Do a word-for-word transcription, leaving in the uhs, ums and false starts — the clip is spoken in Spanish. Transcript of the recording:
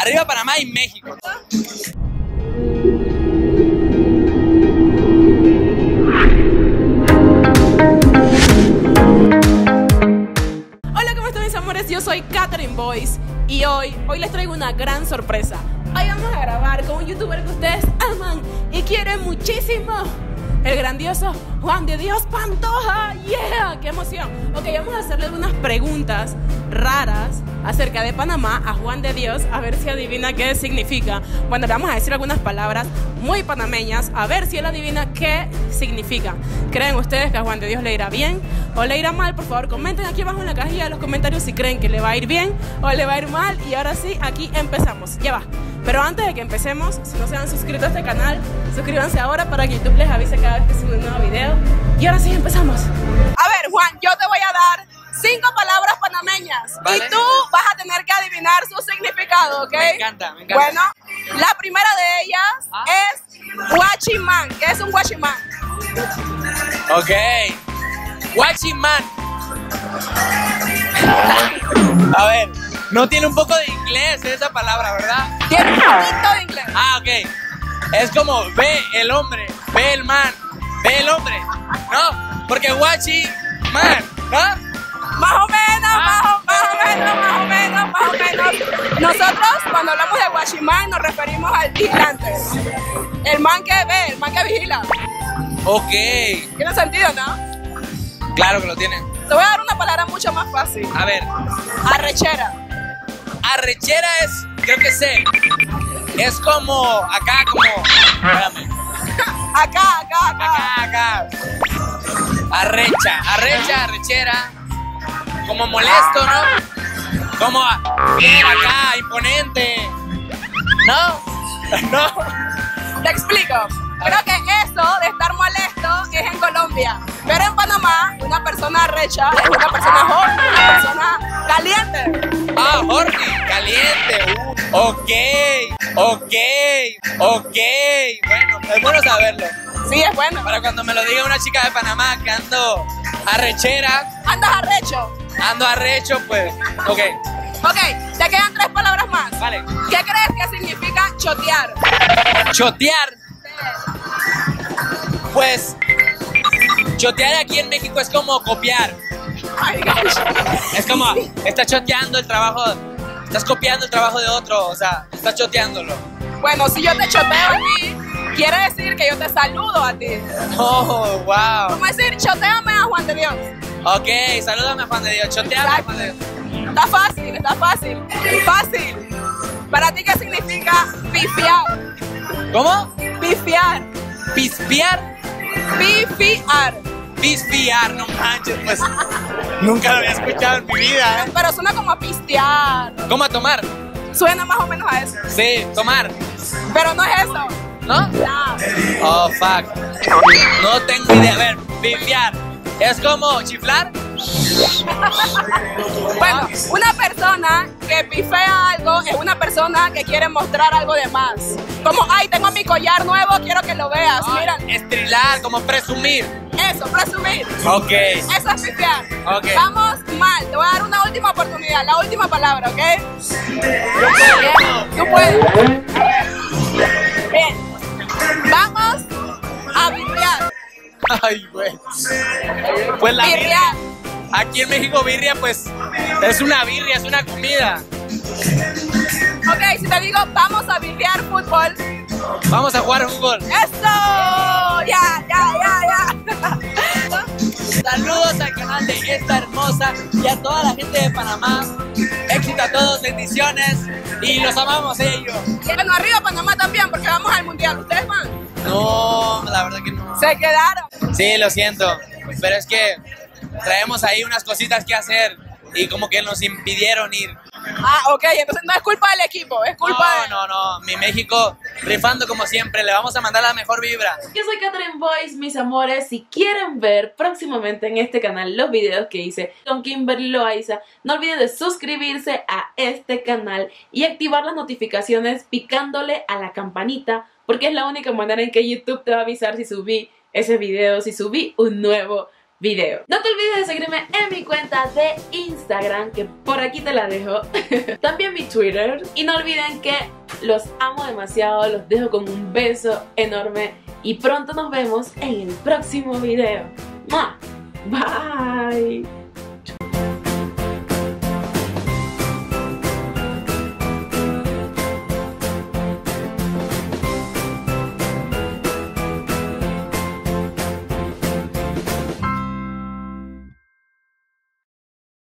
Arriba Panamá y México. Hola, ¿cómo están mis amores? Yo soy Catherine Boyce y hoy, hoy les traigo una gran sorpresa. Hoy vamos a grabar con un youtuber que ustedes aman y quieren muchísimo. El grandioso Juan de Dios Pantoja. ¡Yeah! ¡Qué emoción! Ok, vamos a hacerle algunas preguntas raras acerca de Panamá a Juan de Dios, a ver si adivina qué significa. Bueno, le vamos a decir algunas palabras muy panameñas, a ver si él adivina qué significa. ¿Creen ustedes que a Juan de Dios le irá bien o le irá mal? Por favor, comenten aquí abajo en la cajilla de los comentarios si creen que le va a ir bien o le va a ir mal. Y ahora sí, aquí empezamos. Ya va. Pero antes de que empecemos, si no se han suscrito a este canal, suscríbanse ahora para que YouTube les avise cada vez que subo un nuevo video. Y ahora sí, empezamos. A ver, Juan, yo te voy a dar cinco palabras panameñas. ¿Vale? Y tú vas a tener que adivinar su significado, ¿ok? Me encanta, me encanta. Bueno, la primera de ellas ¿Ah? es guachimán. ¿Qué es un guachimán? Ok. Guachimán. A ver, no tiene un poco de inglés esa palabra, ¿verdad? Tiene un poquito de inglés. Ah, ok. Es como ve el hombre, ve el man, ve el hombre, ¿no? Porque guachi, man, ¿no? Más o menos, ah. más, o, más o menos, más o menos, más o menos. Nosotros cuando hablamos de guachimán nos referimos al vigilante. El man que ve, el man que vigila. Ok. Tiene sentido, ¿no? Claro que lo tiene. Te voy a dar una palabra mucho más fácil. A ver. Arrechera. Arrechera es, creo que sé, es como, acá como, espérame. Acá, acá, acá. Acá, acá. Arrecha, arrecha, arrechera. Como molesto, ¿no? Como acá, imponente. ¿No? ¿No? Te explico. Creo que eso de estar molesto es en Colombia. Pero en Panamá, una persona arrecha es una persona horny, una persona caliente. Ah, horny, caliente. Uh, ok, ok, ok. Bueno, es bueno saberlo. Sí, es bueno. Para cuando me lo diga una chica de Panamá que ando arrechera. ¿Andas arrecho? Ando arrecho, pues. Ok. Ok, te quedan tres palabras más. Vale. ¿Qué crees que significa chotear? Chotear. Pues, chotear aquí en México es como copiar. Ay, gosh. Es como, estás choteando el trabajo, estás copiando el trabajo de otro, o sea, estás choteándolo. Bueno, si yo te choteo a ti, quiere decir que yo te saludo a ti. Oh, wow. ¿Cómo decir, choteame a Juan de Dios? Ok, salúdame a Juan de Dios, choteame a Juan de Dios. Está fácil, está fácil, fácil. ¿Para ti qué significa pifiar? ¿Cómo? Pifiar. ¿Pispear? Pifiar. Pispear, no manches, pues nunca lo había escuchado en mi vida, ¿eh? Pero suena como a pistear. ¿Cómo a tomar? Suena más o menos a eso. Sí, tomar. Pero no es eso. ¿No? No. Oh, fuck. No tengo idea. A ver, pifiar. ¿Es como chiflar? Bueno, una persona que pifea algo es una persona que quiere mostrar algo de más. Como, ay, tengo mi collar nuevo, quiero que lo veas. Oh, mira. estrilar, como presumir. Eso, presumir. Ok. Eso es pifiar. Ok. Vamos mal. Te voy a dar una última oportunidad, la última palabra, ¿ok? Yo puedo. Tú puedes. Bien. Vamos a birriar. Ay, güey. Pues la birria. Birriar. Aquí en México birria, pues, es una birria, es una comida. Ok, si te digo, vamos a birriar fútbol. Vamos a jugar fútbol. ¡Eso! Ya, ya, ya, ya. Saludos al canal de Esta Hermosa y a toda la gente de Panamá. Éxito a todos, bendiciones y los amamos ellos. Bueno, arriba Panamá también, porque vamos al mundial. ¿Ustedes van? No, la verdad que no. Se quedaron. Sí, lo siento, pero es que traemos ahí unas cositas que hacer y como que nos impidieron ir. Ah, ok, entonces no es culpa del equipo, es culpa No, de... no, no, mi México rifando como siempre, le vamos a mandar la mejor vibra. Yo soy Catherine Boyce, mis amores. Si quieren ver próximamente en este canal los videos que hice con Kimberly Loaiza, no olviden de suscribirse a este canal y activar las notificaciones picándole a la campanita, porque es la única manera en que YouTube te va a avisar si subí ese video, si subí un nuevo video. No te olvides de seguirme en mi cuenta de Instagram, que por aquí te la dejo. También mi Twitter. Y no olviden que los amo demasiado, los dejo con un beso enorme y pronto nos vemos en el próximo video. ¡Mua! Bye.